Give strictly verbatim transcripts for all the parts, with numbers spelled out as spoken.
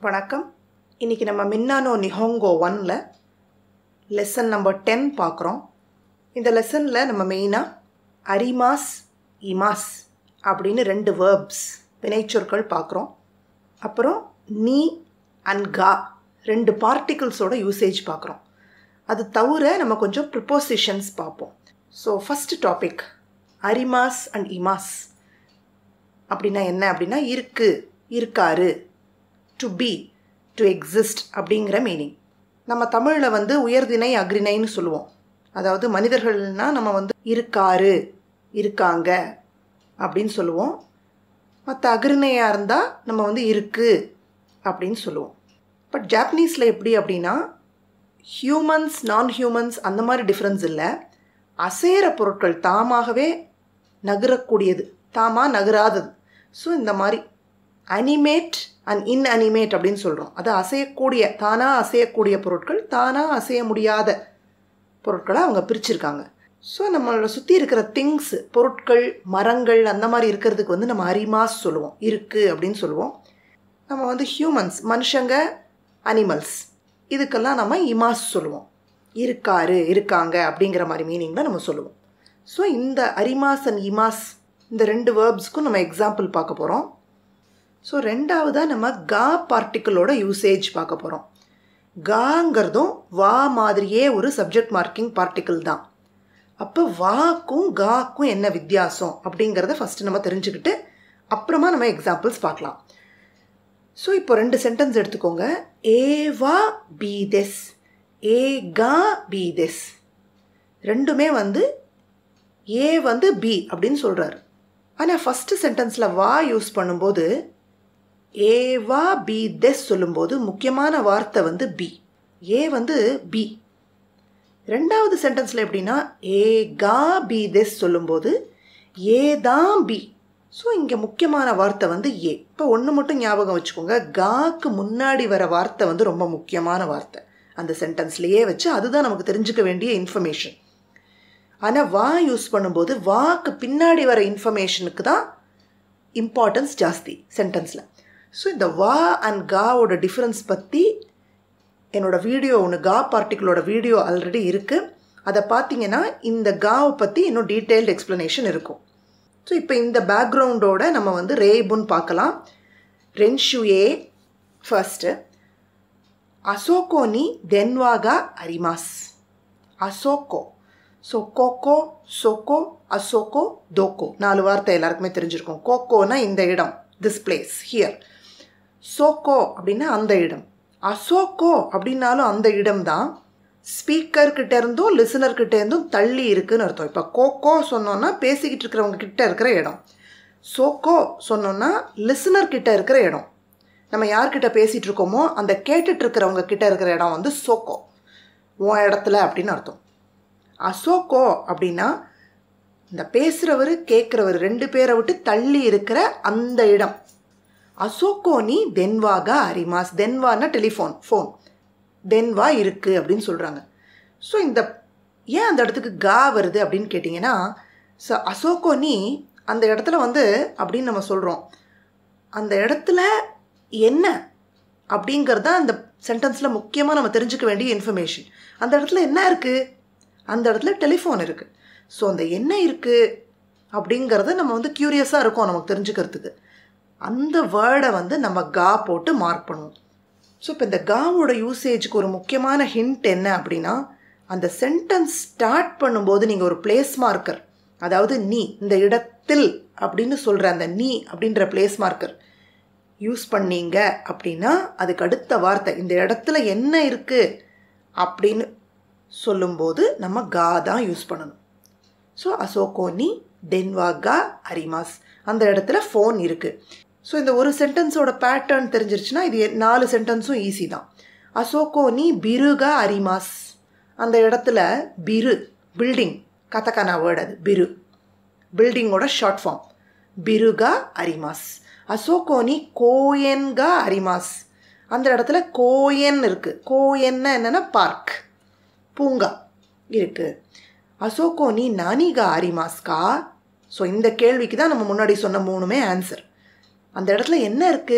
வணக்கம். இன்னைக்கு நம்ம மின்னானோ nihongo ஒன்ல லெசன் நம்பர் டென் பார்க்குறோம். இந்த லெசனில் நம்ம மெயினாக அரிமாஸ் இமாஸ் அப்படின்னு ரெண்டு வேர்ப்ஸ் வினைச்சொற்கள் பார்க்குறோம். அப்புறம் நீ அண்ட் கா ரெண்டு பார்ட்டிகிள்ஸோட யூசேஜ் பார்க்குறோம். அது தவிர நம்ம கொஞ்சம் ப்ரிப்போசிஷன்ஸ் பார்ப்போம். ஸோ ஃபஸ்ட் டாபிக் அரிமாஸ் அண்ட் இமாஸ் அப்படின்னா என்ன அப்படின்னா இருக்கு, இருக்காரு, டு பி, டு எக்ஸிஸ்ட் அப்படிங்கிற மீனிங். நம்ம தமிழில் வந்து உயர்திணை அக்ரிணைன்னு சொல்லுவோம். அதாவது மனிதர்கள்னால் நம்ம வந்து இருக்காரு, இருக்காங்க அப்படின்னு சொல்லுவோம். மற்ற அக்ரிணையாக இருந்தால் நம்ம வந்து இருக்கு அப்படின்னு சொல்லுவோம். பட் ஜாப்பனீஸில் எப்படி அப்படின்னா ஹியூமன்ஸ் நான் ஹியூமன்ஸ் அந்த மாதிரி டிஃப்ரென்ஸ் இல்லை. அசைகிற பொருட்கள் தாமாகவே நகரக்கூடியது, தாமாக நகராதது. ஸோ இந்த மாதிரி அனிமேட் அண்ட் இன்அனிமேட் அப்படின்னு சொல்கிறோம். அது அசையக்கூடிய, தானாக அசையக்கூடிய பொருட்கள், தானாக அசைய முடியாத பொருட்களை அவங்க பிரிச்சுருக்காங்க. ஸோ நம்மளோட சுற்றி இருக்கிற திங்ஸ், பொருட்கள், மரங்கள் அந்த மாதிரி இருக்கிறதுக்கு வந்து நம்ம அரிமாஸ் சொல்லுவோம், இருக்குது அப்படின்னு சொல்லுவோம். நம்ம வந்து ஹியூமன்ஸ், மனுஷங்க, அனிமல்ஸ், இதுக்கெல்லாம் நம்ம இமாஸ் சொல்லுவோம். இருக்காரு, இருக்காங்க அப்படிங்கிற மாதிரி மீனிங்கில் நம்ம சொல்லுவோம். ஸோ இந்த அரிமாஸ் அண்ட் இமாஸ் இந்த ரெண்டு வேர்ப்ஸ்க்கும் நம்ம எக்ஸாம்பிள் பார்க்க போகிறோம். ஸோ ரெண்டாவதாக நம்ம கா பார்ட்டிக்கிளோட யூசேஜ் பார்க்க போகிறோம். காங்கிறதும் வா மாதிரியே ஒரு சப்ஜெக்ட் மார்க்கிங் பார்ட்டிக்கிள் தான். அப்போ வாக்கும் காக்கும் என்ன வித்தியாசம் அப்படிங்கிறத ஃபஸ்ட்டு நம்ம தெரிஞ்சுக்கிட்டு அப்புறமா நம்ம எக்ஸாம்பிள்ஸ் பார்க்கலாம். ஸோ இப்போ ரெண்டு சென்டென்ஸ் எடுத்துக்கோங்க. ஏவா பீதெஸ், ஏ கா பீதெஸ். ரெண்டுமே வந்து ஏ வந்து பி அப்படின்னு சொல்கிறாரு. ஆனால் ஃபஸ்ட்டு சென்டென்ஸில் வா யூஸ் பண்ணும்போது ஏவா பி தெஸ் சொல்லும்போது முக்கியமான வார்த்தை வந்து பி. ஏ வந்து பி. ரெண்டாவது சென்டென்ஸில் எப்படின்னா ஏ கா பி தெஸ் சொல்லும்போது ஏ தான் பி. ஸோ இங்கே முக்கியமான வார்த்தை வந்து ஏ. இப்போ ஒன்று மட்டும் ஞாபகம் வச்சுக்கோங்க, காக்கு முன்னாடி வர வார்த்தை வந்து ரொம்ப முக்கியமான வார்த்தை அந்த சென்டென்ஸ்லையே வச்சு. அதுதான் நமக்கு தெரிஞ்சுக்க வேண்டிய இன்ஃபர்மேஷன். ஆனால் வா யூஸ் பண்ணும்போது வாக்கு பின்னாடி வர இன்ஃபர்மேஷனுக்கு தான் இம்பார்ட்டன்ஸ் ஜாஸ்தி சென்டென்ஸில். ஸோ இந்த வா அண்ட் காவோட டிஃப்ரென்ஸ் பற்றி என்னோடய வீடியோ ஒன்று, கா பார்ட்டிக்கிளோட வீடியோ ஆல்ரெடி இருக்குது. அதை பார்த்தீங்கன்னா இந்த காவை பற்றி இன்னும் டீட்டெயில்டு எக்ஸ்ப்ளனேஷன் இருக்கும். ஸோ இப்போ இந்த பேக்ரவுண்டோட நம்ம வந்து ரேபுன்னு பார்க்கலாம். ரென்ஷூ ஏ ஃபர்ஸ்ட்டு. அசோகோ நீ தென்வாகா அரிமாஸ். அசோகோ. ஸோ கோகோ, சோக்கோ, அசோகோ, தோக்கோ நாலு வார்த்தை எல்லாருக்குமே தெரிஞ்சிருக்கும். கோகோனா இந்த இடம், திஸ் பிளேஸ், ஹியர். சோக்கோ அப்படின்னா அந்த இடம். அசோக்கோ அப்படின்னாலும் அந்த இடம் தான். ஸ்பீக்கர்கிட்ட இருந்தும் லிசனர்கிட்ட இருந்தும் தள்ளி இருக்குன்னு அர்த்தம். இப்போ கோகோ சொன்னோன்னா பேசிக்கிட்டு இருக்கிறவங்க கிட்ட இருக்கிற இடம். சோக்கோ சொன்னோன்னா லிசனர்கிட்ட இருக்கிற இடம். நம்ம யார்கிட்ட பேசிகிட்டு இருக்கோமோ அந்த கேட்டுட்டு இருக்கிறவங்க கிட்ட இருக்கிற இடம் வந்து சோக்கோ, உன் இடத்துல அப்படின்னு அர்த்தம். அசோக்கோ அப்படின்னா இந்த பேசுகிறவர் கேட்குறவர் ரெண்டு பேரை விட்டு தள்ளி இருக்கிற அந்த இடம். அசோகோ நீ தென்வாகா அரிமாஸ். தென்வான்னா டெலிஃபோன், ஃபோன். தென்வா இருக்குது அப்படின்னு சொல்கிறாங்க. ஸோ இந்த ஏன் அந்த இடத்துக்கு கா வருது அப்படின்னு கேட்டிங்கன்னா, ஸோ அசோகோ நீ அந்த இடத்துல வந்து அப்படின்னு நம்ம சொல்கிறோம். அந்த இடத்துல என்ன அப்படிங்கிறது தான் அந்த சென்டென்ஸில் முக்கியமாக நம்ம தெரிஞ்சுக்க வேண்டிய இன்ஃபர்மேஷன். அந்த இடத்துல என்ன இருக்குது? அந்த இடத்துல டெலிஃபோன் இருக்குது. ஸோ அந்த என்ன இருக்குது அப்படிங்கிறத நம்ம வந்து க்யூரியஸாக இருக்கும் நமக்கு தெரிஞ்சுக்கிறதுக்கு. அந்த வேர்டை வந்து நம்ம கா போட்டு மார்க் பண்ணுவோம். ஸோ இப்போ இந்த காவோட யூசேஜுக்கு ஒரு முக்கியமான ஹிண்ட் என்ன அப்படின்னா, அந்த சென்டென்ஸ் ஸ்டார்ட் பண்ணும்போது நீங்கள் ஒரு பிளேஸ் மார்க்கர், அதாவது நீ, இந்த இடத்தில் அப்படின்னு சொல்கிற அந்த நீ அப்படின்ற பிளேஸ் மார்க்கர் யூஸ் பண்ணீங்க அப்படின்னா அதுக்கு அடுத்த வார்த்தை இந்த இடத்துல என்ன இருக்குது அப்படின்னு சொல்லும்போது நம்ம கா தான் யூஸ் பண்ணணும். ஸோ அசோகோ நீ தென்வாகா அரிமாஸ், அந்த இடத்துல ஃபோன் இருக்குது. ஸோ இந்த ஒரு சென்டென்ஸோட பேட்டர்ன் தெரிஞ்சிருச்சுன்னா இது நாலு சென்டென்ஸும் ஈஸி தான். அசோகோ நீ பிருகா அரிமாஸ், அந்த இடத்துல பிரு, பில்டிங், கதக்கான வேர்டு அது, பிரு, பில்டிங்கோட ஷார்ட் ஃபார்ம், பிருகா அரிமாஸ். அசோகோ நீ கோயன்கா அரிமாஸ், அந்த இடத்துல கோயன் இருக்குது. கோயன்னா என்னென்னா பார்க், பூங்கா இருக்குது. அசோகோ நீ நானிகா அரிமாஸ்கா. ஸோ இந்த கேள்விக்கு தான் நம்ம முன்னாடி சொன்ன மூணுமே ஆன்சர். அந்த இடத்துல என்ன இருக்குது?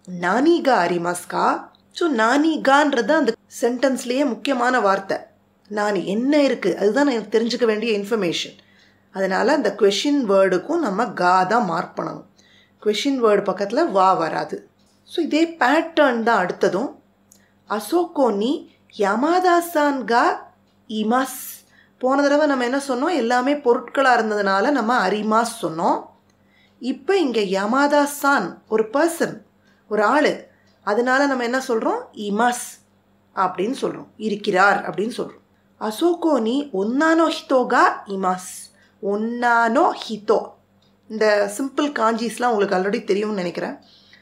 நானிகா அரிமாஸ்கா. ஸோ நானிகான்றது அந்த சென்டென்ஸ்லேயே முக்கியமான வார்த்தை. நானி என்ன இருக்குது அதுதான் எனக்கு தெரிஞ்சுக்க வேண்டிய இன்ஃபர்மேஷன். அதனால் அந்த கொஷின் வேர்டுக்கும் நம்ம கா தான் மார்க் பண்ணணும். கொஷின் வேர்டு பக்கத்தில் வா வராது. ஸோ இதே பேட்டர்ன் தான் அடுத்ததும். அசோகோ நீ யமாதா-சான் கா இமாஸ். போன தடவை நம்ம என்ன சொன்னோம், எல்லாமே பொருட்களாக இருந்ததுனால நம்ம அரிமாஸ் சொன்னோம். இப்போ இங்கே யமாதா-சான் ஒரு பர்சன், ஒரு ஆள், அதனால நம்ம என்ன சொல்கிறோம், இமாஸ் அப்படின்னு சொல்கிறோம், இருக்கிறார் அப்படின்னு சொல்கிறோம். அசோகோ நீ ஒன்னானோ ஹிதோ கா இமாஸ். ஒன்னானோ ஹிதோ, இந்த சிம்பிள் காஞ்சிஸ்லாம் உங்களுக்கு ஆல்ரெடி தெரியும்னு நினைக்கிறேன்.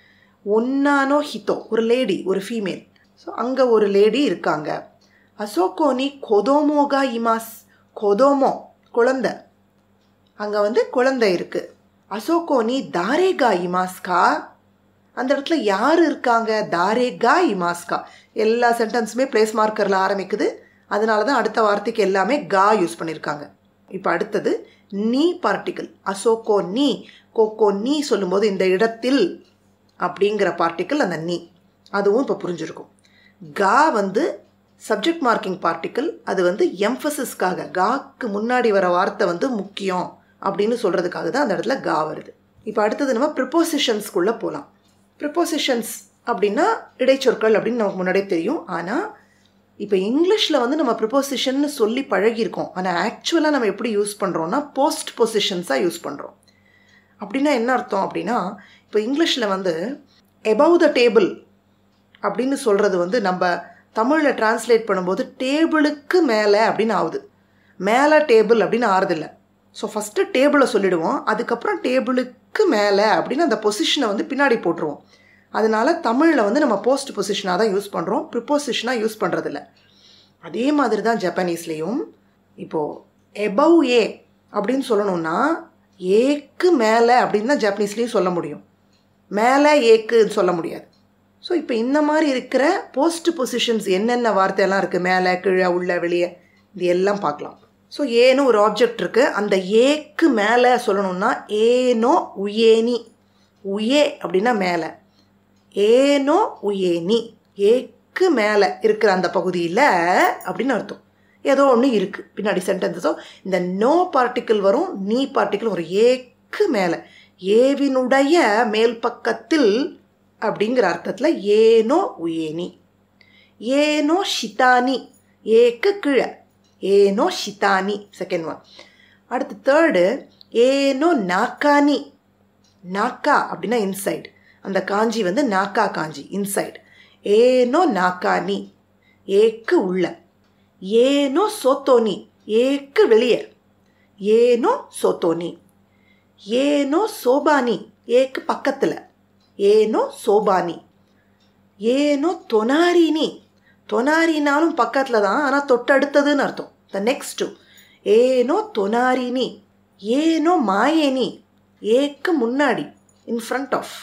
ஒன்னானோ ஹிதோ ஒரு லேடி, ஒரு ஃபீமேல். ஸோ அங்கே ஒரு லேடி இருக்காங்க. அசோகோ நீ கொதோமோ கா இமாஸ். கொதோமோ குழந்தை, அங்கே வந்து குழந்தை இருக்குது. அசோகோ நீ தாரேகா இமாஸ்கா. அந்த இடத்துல யார் இருக்காங்க, தாரேகா இமாஸ்கா. எல்லா சென்டென்ஸுமே பிளேஸ் மார்க்கரில் ஆரம்பிக்குது. அதனால தான் அடுத்த வார்த்தைக்கு எல்லாமே கா யூஸ் பண்ணியிருக்காங்க. இப்போ அடுத்தது நீ பார்ட்டிக்கல். அசோகோ நீ, கோகோ நீ சொல்லும்போது இந்த இடத்தில் அப்படிங்கிற பார்ட்டிக்கல் அந்த நீ, அதுவும் இப்போ புரிஞ்சிருக்கும். கா வந்து சப்ஜெக்ட் மார்க்கிங் பார்ட்டிக்கல். அது வந்து எம்ஃபசிஸ்க்காக, காக்கு முன்னாடி வர வார்த்தை வந்து முக்கியம் அப்படின்னு சொல்கிறதுக்காக தான் அந்த இடத்துல கா வருது. இப்போ அடுத்தது நம்ம ப்ரிப்போசிஷன்ஸ்குள்ளே போகலாம். ப்ரிப்போசிஷன்ஸ் அப்படின்னா இடைச்சொற்கள் அப்படின்னு நமக்கு முன்னாடியே தெரியும். ஆனால் இப்போ இங்கிலீஷில் வந்து நம்ம ப்ரிப்போசிஷன் சொல்லி பழகியிருக்கோம். ஆனால் ஆக்சுவலாக நம்ம எப்படி யூஸ் பண்ணுறோன்னா போஸ்ட் பொசிஷன்ஸாக யூஸ் பண்ணுறோம். அப்படின்னா என்ன அர்த்தம் அப்படின்னா, இப்போ இங்கிலீஷில் வந்து எபவ் த டேபிள் அப்படின்னு சொல்கிறது வந்து நம்ம தமிழில் டிரான்ஸ்லேட் பண்ணும்போது டேபிளுக்கு மேலே அப்படின்னு ஆகுது. மேலே டேபிள் அப்படின்னு ஆறுதில்லை. ஸோ ஃபஸ்ட்டு டேபிளை சொல்லிவிடுவோம், அதுக்கப்புறம் டேபிளுக்கு மேலே அப்படின்னு அந்த பொசிஷனை வந்து பின்னாடி போட்டுருவோம். அதனால தமிழில் வந்து நம்ம போஸ்ட் பொசிஷனாக தான் யூஸ் பண்ணுறோம், ப்ரிப்போசிஷனாக யூஸ் பண்ணுறதில்ல. அதே மாதிரி தான் ஜப்பானீஸ்லேயும். இப்போது எபவ் ஏ அப்படின்னு சொல்லணும்னா ஏக்கு மேலே அப்படின்னு தான் ஜப்பனீஸ்லேயும் சொல்ல முடியும், மேலே ஏக்குன்னு சொல்ல முடியாது. ஸோ இப்போ இந்த மாதிரி இருக்கிற போஸ்ட் பொசிஷன்ஸ் என்னென்ன வார்த்தையெல்லாம் இருக்குது, மேலே கீழே உள்ள வெளியே, இது எல்லாம் பார்க்கலாம். ஸோ ஏன்னு ஒரு ஆப்ஜெக்ட் இருக்குது, அந்த ஏக்கு மேலே சொல்லணும்னா ஏனோ உயேனி. உயே அப்படின்னா மேலே, ஏனோ உயேனி, ஏக்கு மேலே இருக்கிற அந்த பகுதியில் அப்படின்னு அர்த்தம். ஏதோ ஒன்று இருக்குது பின்னாடி சென்டென்ஸோ. இந்த நோ பார்ட்டிக்கிள் வரும், நீ பார்ட்டிக்கிள் வரும். ஏக்கு மேலே, ஏவினுடைய மேல் பக்கத்தில் அப்படிங்கிற அர்த்தத்தில் ஏனோ உயேனி. ஏனோ ஷிதானி, ஏக்கு கீழே, ஏனோ ஷிதானி செகண்ட் ஒன். அடுத்து தேர்டு ஏனோ நாக்கானி. நாக்கா அப்படின்னா இன்சைடு, அந்த காஞ்சி வந்து நாக்கா காஞ்சி, இன்சைடு. ஏனோ நாக்கானி, ஏக்கு உள்ள. ஏனோ சோத்தோனி, ஏக்கு வெளியே, ஏனோ சோத்தோனி. ஏனோ சோபானி, ஏக்கு பக்கத்தில், ஏனோ சோபானி. ஏனோ தொனாரினி, தொனாரினாலும் பக்கத்தில் தான், ஆனால் தொட்டடுத்ததுன்னு அர்த்தம், த நெக்ஸ்ட் டூ. ஏனோ தொனாரினி. ஏனோ மாயேனி, ஏக்கு முன்னாடி, இன் ஃப்ரண்ட் ஆஃப்.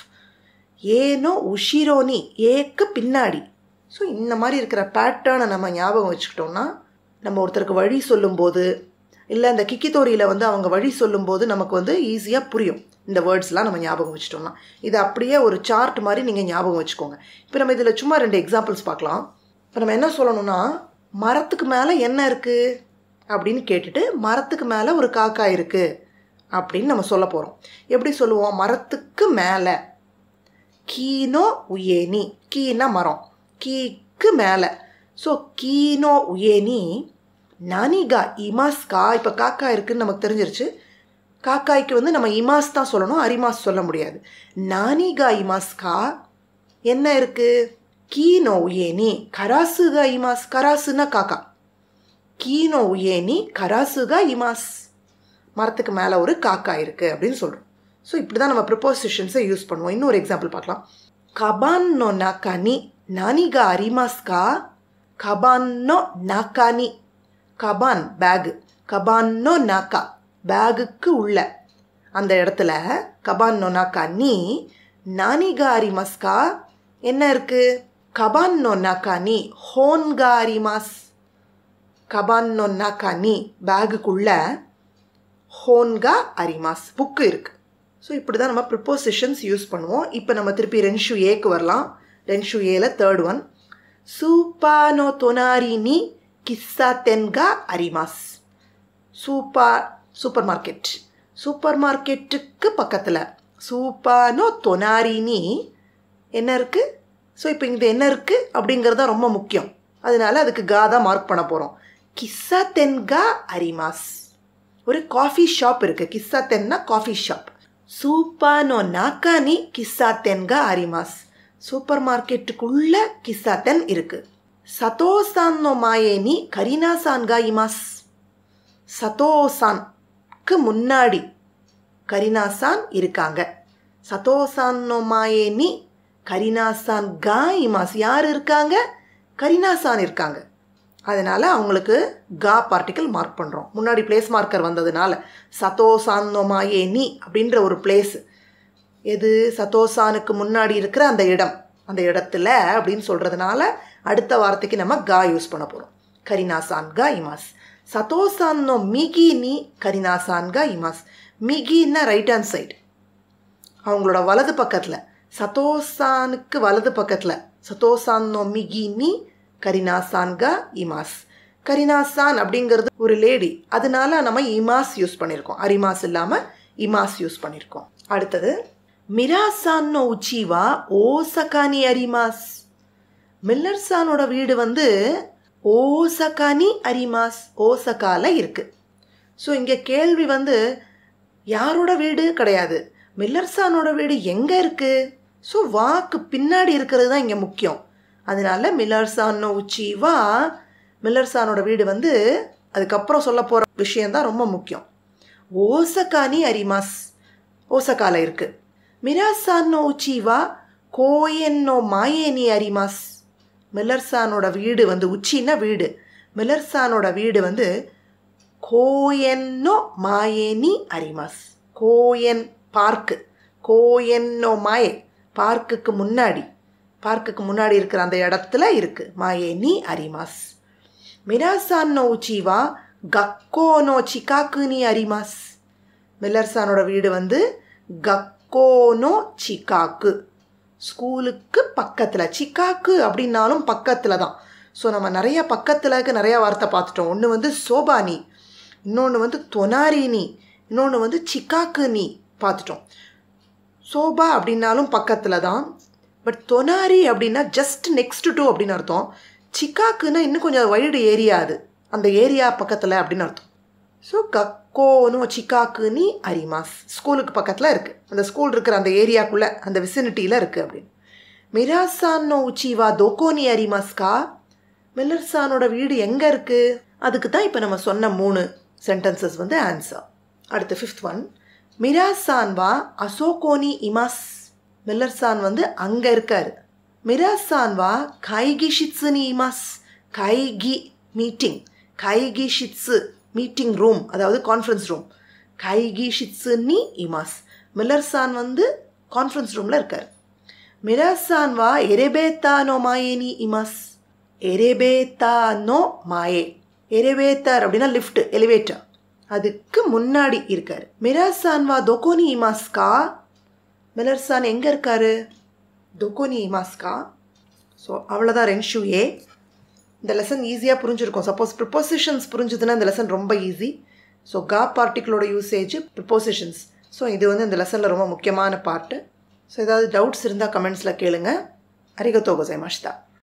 ஏனோ உஷிரோனி, ஏக்கு பின்னாடி. ஸோ இந்த மாதிரி இருக்கிற பேட்டர்னை நம்ம ஞாபகம் வச்சுக்கிட்டோம்னா, நம்ம ஒருத்தருக்கு வழி சொல்லும்போது, இல்லை இந்த கிக்கித்தோரியில் வந்து அவங்க வழி சொல்லும்போது நமக்கு வந்து ஈஸியாக புரியும். இந்த வேர்ட்ஸ்லாம் நம்ம ஞாபகம் வச்சுட்டோம்னா இது அப்படியே ஒரு சார்ட் மாதிரி நீங்கள் ஞாபகம் வச்சுக்கோங்க. இப்போ நம்ம இதில் சும்மா ரெண்டு எக்ஸாம்பிள்ஸ் பார்க்கலாம். இப்போ நம்ம என்ன சொல்லணும்னா, மரத்துக்கு மேலே என்ன இருக்குது அப்படின்னு கேட்டுட்டு மரத்துக்கு மேலே ஒரு காக்கா இருக்குது அப்படின்னு நம்ம சொல்ல போகிறோம். எப்படி சொல்லுவோம், மரத்துக்கு மேலே. கீனோ உயேனி, கீனா மரம், கீக்கு மேலே. ஸோ கீனோ உயேனி நானிகா இமாஸ்கா. இப்போ காக்கா இருக்குதுன்னு நமக்கு தெரிஞ்சிருச்சு. காக்காய்க்கு வந்து நம்ம இமாஸ் தான் சொல்லணும், அரிமாஸ் சொல்ல முடியாது. நானிகா இமாஸ்கா என்ன இருக்குது, கீனோ உயேனி கராசுகா இமாஸ். கராசுனா காக்கா. கீனோ உயேனி கராசுகா இமாஸ், மரத்துக்கு மேலே ஒரு காக்கா இருக்குது அப்படின்னு சொல்கிறோம். ஸோ இப்படி தான் நம்ம ப்ரிப்போசிஷன்ஸை யூஸ் பண்ணுவோம். இன்னொரு எக்ஸாம்பிள் பார்க்கலாம். கபான்னோ நாக்கானி நானிகா அரிமாஸ்கா. கபான்னோ நாக்கானி, கபான் பேகு, கபான்னோ நாக்கா பேகுக்கு உள்ள அந்த இடத்துல, கபான்னோ நாக்கா நீ நானிகா அரிமாஸ்கா என்ன இருக்குது, கபான்னோ நாக்கா நீ ஹோன்கா அரிமாஸ். கபான்னோ நாக்கா நீ பேகுக்குள்ள ஹோன்கா அரிமாஸ் புக்கு இருக்குது. ஸோ இப்படி தான் நம்ம ப்ரிப்போசிஷன்ஸ் யூஸ் பண்ணுவோம். இப்போ நம்ம திருப்பி ரென்ஷூ ஏக்கு வரலாம். ரென்ஷூ ஏல தேர்ட் ஒன். சூப்பா நோ தொனாரி நீ கிஸ்ஸா தென்கா அரிமாஸ். சூப்பா சூப்பர் மார்க்கெட். சூப்பர் மார்க்கெட்டுக்கு பக்கத்தில் சூப்பா நோ தொனாரி நீ என்ன இருக்குது? ஸோ இப்போ இங்கே என்ன இருக்குது அப்படிங்கிறது தான் ரொம்ப முக்கியம். அதனால அதுக்கு கா தான் மார்க் பண்ண போகிறோம். கிஸ்ஸா தென்கா அரிமாஸ். ஒரு காஃபி ஷாப் இருக்குது. கிஸ்ஸா தென்னா காஃபி ஷாப். சூப்பா நோ நாக்கா நீ கிஸ்ஸா தென்கா அரிமாஸ். சூப்பர் மார்க்கெட்டுக்குள்ள கிஸ்ஸா தென் இருக்குது. சதோசான் நோ மாயே நீ கரீனா சான்கா இமாஸ். சதோசான்க்கு முன்னாடி கரீனா-சான் இருக்காங்க. சதோசான் நோ மாயே நீ கரீனா-சான் கா இமாஸ். யார் இருக்காங்க? கரீனா-சான் இருக்காங்க. அதனால் அவங்களுக்கு கா பார்ட்டிக்கல் மார்க் பண்ணுறோம். முன்னாடி பிளேஸ் மார்க்கர் வந்ததுனால சதோசான் நோ மாயே நீ அப்படின்ற ஒரு பிளேஸ். எது? சதோசானுக்கு முன்னாடி இருக்கிற அந்த இடம். அந்த இடத்துல அப்படின்னு சொல்கிறதுனால அடுத்த வார்த்தைக்கு நம்ம கா யூஸ் பண்ண போகிறோம். கரீனா-சான் கா இமாஸ். சதோசான் நோ மிகி நீ கரீனா-சான் கா இமாஸ். மிகின்னா ரைட் ஹேண்ட் சைடு, அவங்களோட வலது பக்கத்தில். சதோசானுக்கு வலது பக்கத்தில் சதோசான் நோ மிகி நீ கரீனா-சான் கா இமாஸ். கரீனா-சான் அப்படிங்கிறது ஒரு லேடி, அதனால நம்ம இமாஸ் யூஸ் பண்ணியிருக்கோம். அரிமாஸ் இல்லாமல் இமாஸ் யூஸ் பண்ணியிருக்கோம். அடுத்தது மிரா-சான் நோ உச்சிவா ஓசகானி அரிமாஸ். மில்லர்-சானோட வீடு வந்து ஓசகானி அரிமாஸ், ஓசகால இருக்குது. ஸோ இங்கே கேள்வி வந்து யாரோட வீடு கிடையாது, மில்லர்-சானோட வீடு எங்கே இருக்குது? ஸோ வாக்கு பின்னாடி இருக்கிறது தான் இங்கே முக்கியம். அதனால மில்லர்-சான் நோ உச்சிவா, மில்லர்-சானோட வீடு வந்து அதுக்கப்புறம் சொல்ல போகிற விஷயந்தான் ரொம்ப முக்கியம். ஓசகானி அரிமாஸ், ஓசகால இருக்குது. மிரா-சான் நோ உச்சிவா கோயன் நோ மாயேனி அரிமாஸ். மில்லர்-சானோட வீடு வந்து உச்சின்னா வீடு. மில்லர்-சானோட வீடு வந்து கோயன் நோ மாயேனி அரிமாஸ். கோயன் பார்க்கு. கோயன் நோ மாயே பார்க்குக்கு முன்னாடி, பார்க்குக்கு முன்னாடி இருக்கிற அந்த இடத்துல இருக்குது. மாயேனி அரிமாஸ். மிரா-சான் நோ உச்சிவா கக்கோ நோ சிகாக்கு நீ அரிமாஸ். மில்லர்-சானோட வீடு வந்து கக்கோ நோ சிகாக்கு, ஸ்கூலுக்கு பக்கத்தில். சிகாக்கு அப்படின்னாலும் பக்கத்தில் தான். ஸோ நம்ம நிறைய பக்கத்தில்க்கு நிறையா வார்த்தை பார்த்துட்டோம். ஒன்று வந்து சோபானி, இன்னொன்று வந்து தொனாரினி, இன்னொன்று வந்து சிகாக்குனி பார்த்துட்டோம். சோபா அப்படின்னாலும் பக்கத்தில் தான். பட் தொனாரி அப்படின்னா ஜஸ்ட் நெக்ஸ்ட் டு அப்படின்னு அர்த்தம். சிகாக்குன்னா இன்னும் கொஞ்சம் வைடு ஏரியா, அது அந்த ஏரியா பக்கத்தில் அப்படின்னு அர்த்தம். ஸோ கக்கோனோ சிகாக்குனி அரிமாஸ், ஸ்கூலுக்கு பக்கத்தில் இருக்குது. அந்த ஸ்கூல் இருக்கிற அந்த ஏரியாக்குள்ளே, அந்த விசினிட்டியில் இருக்குது அப்படின்னு. மிரா-சான் நோ உச்சிவா தோக்கோனி அரிமாஸ்கா. மில்லர்-சானோட வீடு எங்கே இருக்குது? அதுக்கு தான் இப்போ நம்ம சொன்ன மூணு சென்டென்சஸ் வந்து ஆன்சர். அடுத்து ஃபிஃப்த் ஒன். மிரா-சான் வா அசோகோனி இமாஸ். மில்லர்-சான் வந்து அங்கே இருக்கார். மிரா-சான் வா கைகி ஷிட்ஸுனி இமாஸ். கைகி மீட்டிங், கைகி ஷிட்ஸு மீட்டிங் ரூம், அதாவது கான்ஃபரன்ஸ் ரூம். கைகி ஷிட்ஸுனி இமாஸ். மில்லர்-சான் வந்து கான்ஃபரன்ஸ் ரூமில் இருக்கார். மிரா-சான் வா எரேபேத்தா நோ மாயேனி இமாஸ். எரேபேத்தா நோ மாயே. எரேபேத்தார் அப்படின்னா லிஃப்ட், எலிவேட்டர், அதுக்கு முன்னாடி இருக்கார். மிரா-சான் வா தொகோனி இமாஸ்கா. மில்லர்-சான் எங்கே இருக்காரு? தொகோனி இமாஸ்கா. ஸோ அவ்வளோதான் ரென்ஷூ ஏ. இந்த லெசன் ஈஸியாக புரிஞ்சிருக்கும். சப்போஸ் ப்ரிப்போசிஷன்ஸ் புரிஞ்சுதுன்னா இந்த லெசன் ரொம்ப ஈஸி. ஸோ கா பார்ட்டிகளோட யூசேஜ், ப்ரிப்போசிஷன்ஸ். ஸோ இது வந்து இந்த லெசனில் ரொம்ப முக்கியமான பார்ட்டு. ஸோ ஏதாவது டவுட்ஸ் இருந்தால் கமெண்ட்ஸில் கேளுங்க. அரிகத்தோ கோசைமாஷிதா.